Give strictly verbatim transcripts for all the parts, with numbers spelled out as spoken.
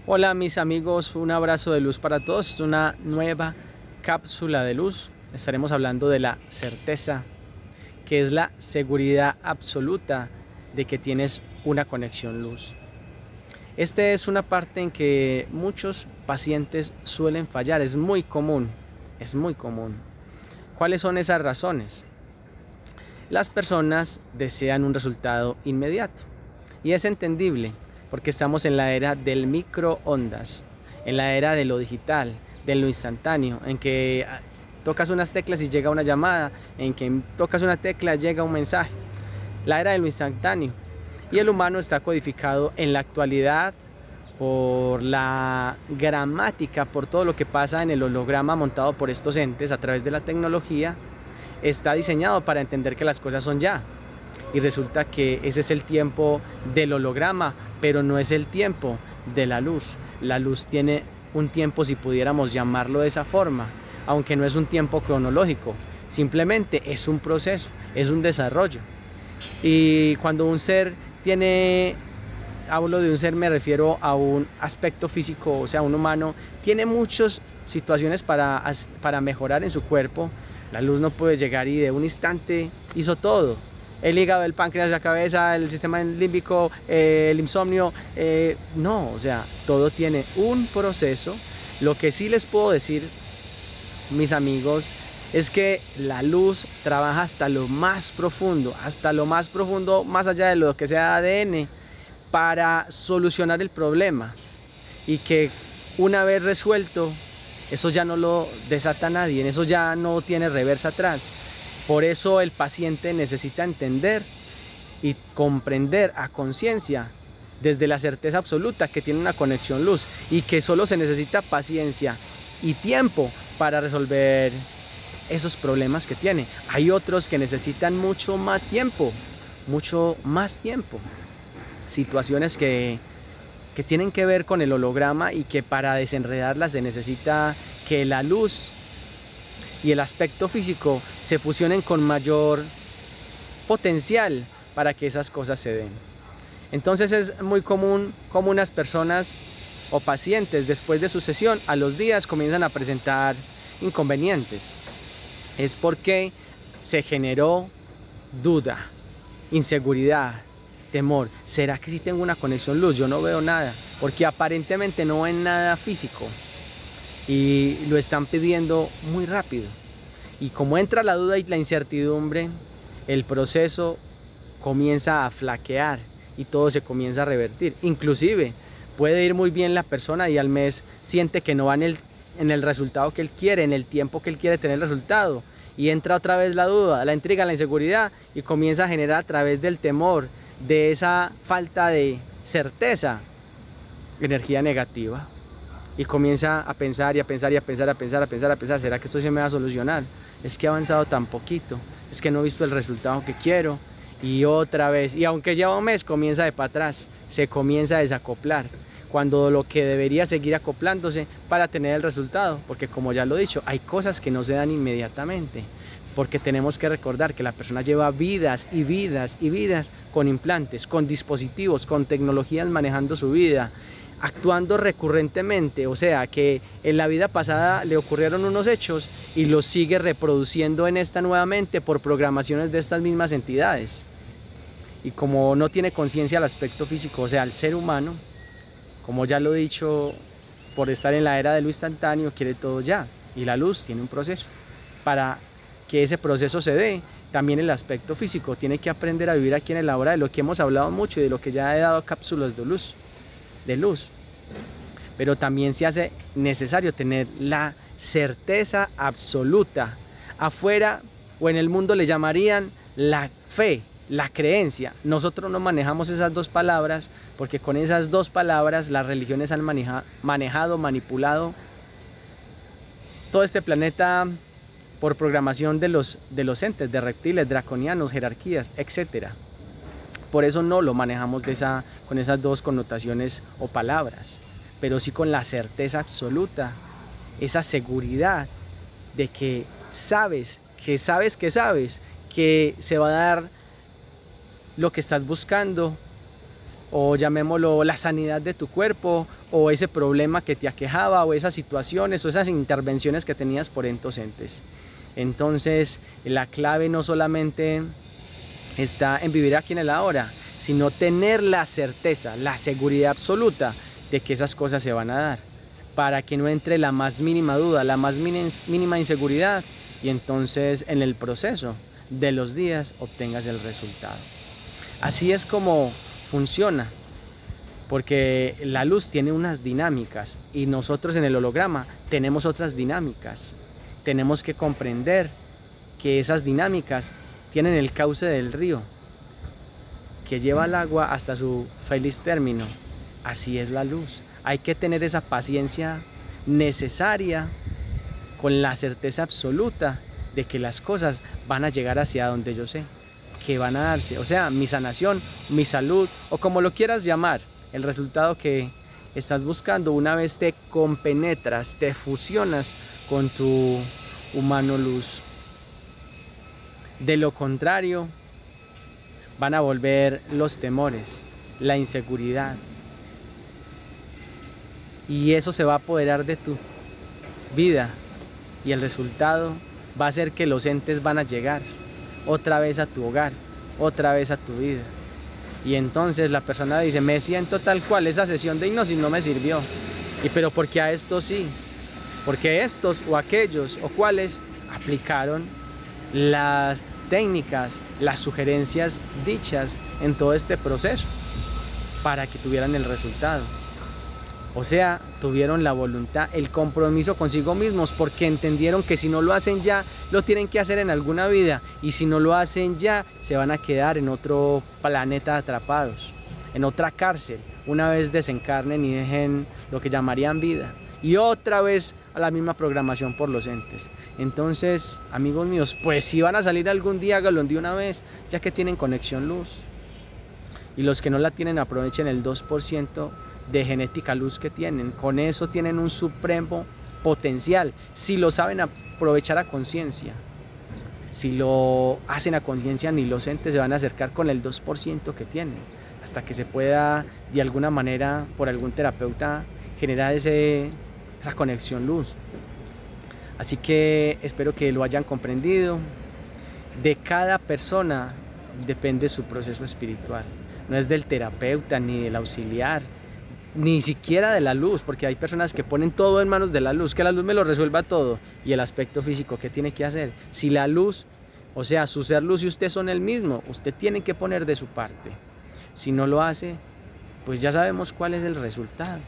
Hola mis amigos, un abrazo de luz para todos, una nueva cápsula de luz. Estaremos hablando de la certeza, que es la seguridad absoluta de que tienes una conexión luz. Esta es una parte en que muchos pacientes suelen fallar, es muy común, es muy común. ¿Cuáles son esas razones? Las personas desean un resultado inmediato y es entendible porque estamos en la era del microondas, en la era de lo digital, de lo instantáneo, en que tocas unas teclas y llega una llamada, en que tocas una tecla y llega un mensaje. La era de lo instantáneo. Y el humano está codificado en la actualidad por la gramática, por todo lo que pasa en el holograma montado por estos entes a través de la tecnología. Está diseñado para entender que las cosas son ya. Y resulta que ese es el tiempo del holograma, pero no es el tiempo de la luz. La luz tiene un tiempo, si pudiéramos llamarlo de esa forma, aunque no es un tiempo cronológico, simplemente es un proceso, es un desarrollo. Y cuando un ser tiene, hablo de un ser, me refiero a un aspecto físico, o sea, un humano, tiene muchas situaciones para, para mejorar en su cuerpo. La luz no puede llegar y de un instante hizo todo. El hígado, el páncreas, la cabeza, el sistema límbico, eh, el insomnio, eh, no, o sea, todo tiene un proceso. Lo que sí les puedo decir, mis amigos, es que la luz trabaja hasta lo más profundo, hasta lo más profundo, más allá de lo que sea A D N, para solucionar el problema. Y que una vez resuelto, eso ya no lo desata nadie, en eso ya no tiene reversa atrás. Por eso el paciente necesita entender y comprender a conciencia, desde la certeza absoluta, que tiene una conexión luz y que solo se necesita paciencia y tiempo para resolver esos problemas que tiene. Hay otros que necesitan mucho más tiempo, mucho más tiempo. Situaciones que, que tienen que ver con el holograma y que para desenredarlas se necesita que la luz y el aspecto físico se fusionen con mayor potencial para que esas cosas se den. Entonces es muy común como unas personas o pacientes después de su sesión a los días comienzan a presentar inconvenientes. Es porque se generó duda, inseguridad, temor. ¿Será que si tengo una conexión luz? Yo no veo nada, porque aparentemente no ven nada físico. Y lo están pidiendo muy rápido. Y como entra la duda y la incertidumbre, el proceso comienza a flaquear y todo se comienza a revertir. Inclusive puede ir muy bien la persona y al mes siente que no va en el, en el resultado que él quiere, en el tiempo que él quiere tener el resultado. Y entra otra vez la duda, la intriga, la inseguridad y comienza a generar a través del temor, de esa falta de certeza, energía negativa. Y comienza a pensar y a pensar y a pensar, a pensar, a pensar, a pensar, ¿será que esto se me va a solucionar? Es que he avanzado tan poquito, es que no he visto el resultado que quiero. Y otra vez, y aunque lleva un mes, comienza de para atrás, se comienza a desacoplar, cuando lo que debería seguir acoplándose para tener el resultado, porque como ya lo he dicho, hay cosas que no se dan inmediatamente, porque tenemos que recordar que la persona lleva vidas y vidas y vidas con implantes, con dispositivos, con tecnologías manejando su vida, actuando recurrentemente, o sea que en la vida pasada le ocurrieron unos hechos y los sigue reproduciendo en esta nuevamente por programaciones de estas mismas entidades. Y como no tiene conciencia al aspecto físico, o sea, al ser humano, como ya lo he dicho, por estar en la era de lo instantáneo, quiere todo ya. Y la luz tiene un proceso. Para que ese proceso se dé, también el aspecto físico tiene que aprender a vivir aquí en el ahora, de lo que hemos hablado mucho y de lo que ya he dado cápsulas de luz. de luz, pero también se hace necesario tener la certeza absoluta. Afuera o en el mundo le llamarían la fe, la creencia. Nosotros no manejamos esas dos palabras porque con esas dos palabras las religiones han maneja, manejado, manipulado todo este planeta por programación de los, de los entes, de reptiles, draconianos, jerarquías, etcétera. Por eso no lo manejamos de esa, con esas dos connotaciones o palabras, pero sí con la certeza absoluta, esa seguridad de que sabes, que sabes que sabes, que se va a dar lo que estás buscando o llamémoslo la sanidad de tu cuerpo, o ese problema que te aquejaba, o esas situaciones, o esas intervenciones que tenías por estos entes. Entonces, la clave no solamente está en vivir aquí en el ahora, sino tener la certeza, la seguridad absoluta de que esas cosas se van a dar, para que no entre la más mínima duda, la más mínima inseguridad, y entonces en el proceso de los días obtengas el resultado. Así es como funciona, porque la luz tiene unas dinámicas y nosotros en el holograma tenemos otras dinámicas. Tenemos que comprender que esas dinámicas tienen el cauce del río que lleva el agua hasta su feliz término. Así es la luz. Hay que tener esa paciencia necesaria con la certeza absoluta de que las cosas van a llegar hacia donde yo sé que van a darse, o sea, mi sanación, mi salud, o como lo quieras llamar, el resultado que estás buscando una vez te compenetras, te fusionas con tu humano luz. De lo contrario, van a volver los temores, la inseguridad, y eso se va a apoderar de tu vida, y el resultado va a ser que los entes van a llegar otra vez a tu hogar, otra vez a tu vida. Y entonces la persona dice, me siento tal cual, esa sesión de hipnosis no me sirvió. Y pero ¿por qué a estos sí? Porque estos o aquellos o cuales aplicaron las técnicas, las sugerencias dichas en todo este proceso para que tuvieran el resultado. O sea, tuvieron la voluntad, el compromiso consigo mismos, porque entendieron que si no lo hacen ya, lo tienen que hacer en alguna vida, y si no lo hacen ya, se van a quedar en otro planeta atrapados, en otra cárcel, una vez desencarnen y dejen lo que llamarían vida, y otra vez a la misma programación por los entes. Entonces, amigos míos, pues si van a salir algún día, háganlo de una vez, ya que tienen conexión luz. Y los que no la tienen, aprovechen el dos por ciento de genética luz que tienen. Con eso tienen un supremo potencial, si lo saben aprovechar a conciencia. Si lo hacen a conciencia, ni los entes se van a acercar con el dos por ciento que tienen, hasta que se pueda de alguna manera por algún terapeuta generar ese, esa conexión luz. Así que espero que lo hayan comprendido. De cada persona depende su proceso espiritual, no es del terapeuta ni del auxiliar, ni siquiera de la luz, porque hay personas que ponen todo en manos de la luz, que la luz me lo resuelva todo. Y el aspecto físico, ¿qué tiene que hacer? Si la luz, o sea, su ser luz y usted son el mismo, usted tiene que poner de su parte. Si no lo hace, pues ya sabemos cuál es el resultado.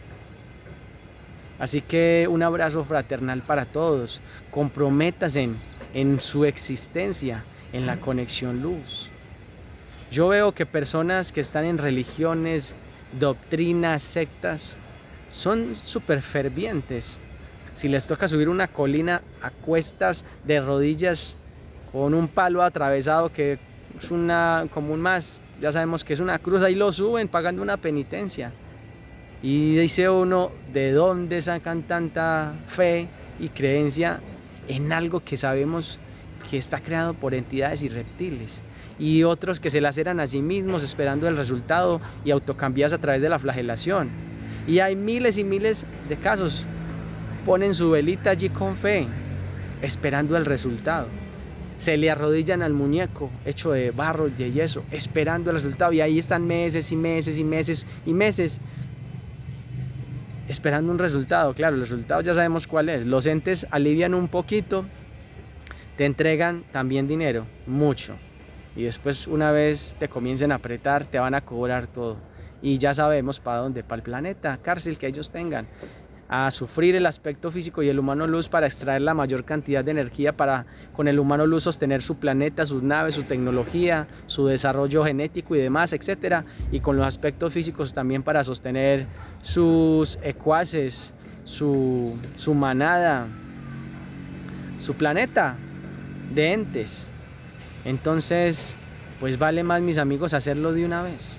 Así que un abrazo fraternal para todos. Comprométase en, en su existencia, en la conexión luz. Yo veo que personas que están en religiones, doctrinas, sectas, son súper fervientes. Si les toca subir una colina a cuestas de rodillas con un palo atravesado que es una como un más, ya sabemos que es una cruz, ahí lo suben pagando una penitencia. Y dice uno, ¿de dónde sacan tanta fe y creencia en algo que sabemos que está creado por entidades y reptiles? Y otros que se laceran a sí mismos esperando el resultado y autocambiadas a través de la flagelación. Y hay miles y miles de casos. Ponen su velita allí con fe, esperando el resultado. Se le arrodillan al muñeco hecho de barro y de yeso, esperando el resultado. Y ahí están meses y meses y meses y meses esperando un resultado. Claro, el resultado ya sabemos cuál es. Los entes alivian un poquito, te entregan también dinero, mucho. Y después, una vez te comiencen a apretar, te van a cobrar todo. Y ya sabemos para dónde, para el planeta, cárcel que ellos tengan. A sufrir el aspecto físico y el humano luz para extraer la mayor cantidad de energía para con el humano luz sostener su planeta, sus naves, su tecnología, su desarrollo genético y demás, etcétera. Y con los aspectos físicos también para sostener sus ecuaces, su, su manada, su planeta de entes. Entonces, pues vale más, mis amigos, hacerlo de una vez.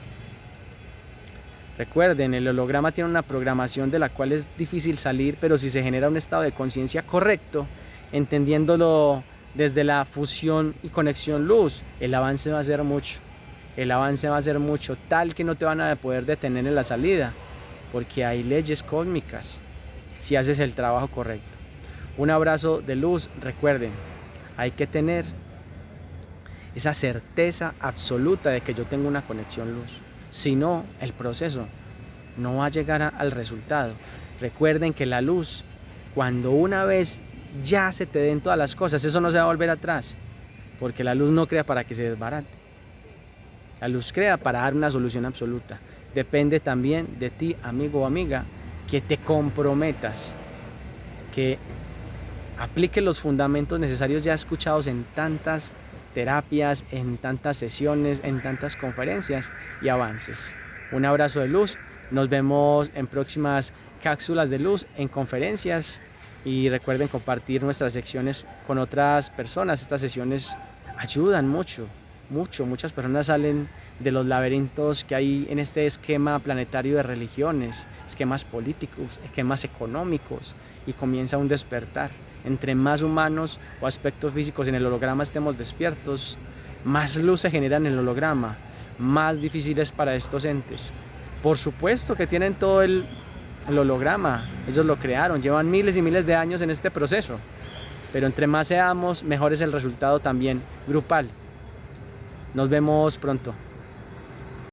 Recuerden, el holograma tiene una programación de la cual es difícil salir, pero si se genera un estado de conciencia correcto, entendiéndolo desde la fusión y conexión luz, el avance va a ser mucho. el avance va a ser mucho, tal que no te van a poder detener en la salida, porque hay leyes cósmicas si haces el trabajo correcto. Un abrazo de luz. Recuerden, hay que tener esa certeza absoluta de que yo tengo una conexión luz. Si no, el proceso no va a llegar a, al resultado. Recuerden que la luz, cuando una vez ya se te den todas las cosas, eso no se va a volver atrás, porque la luz no crea para que se desbarate. La luz crea para dar una solución absoluta. Depende también de ti, amigo o amiga, que te comprometas, que apliques los fundamentos necesarios ya escuchados en tantas terapias, en tantas sesiones, en tantas conferencias y avances. Un abrazo de luz. Nos vemos en próximas cápsulas de luz, en conferencias, y recuerden compartir nuestras secciones con otras personas. Estas sesiones ayudan mucho, mucho. Muchas personas salen de los laberintos que hay en este esquema planetario de religiones, esquemas políticos, esquemas económicos, y comienza un despertar. Entre más humanos o aspectos físicos en el holograma estemos despiertos, más luz se genera en el holograma, más difícil es para estos entes. Por supuesto que tienen todo el, el holograma, ellos lo crearon, llevan miles y miles de años en este proceso, pero entre más seamos, mejor es el resultado también grupal. Nos vemos pronto.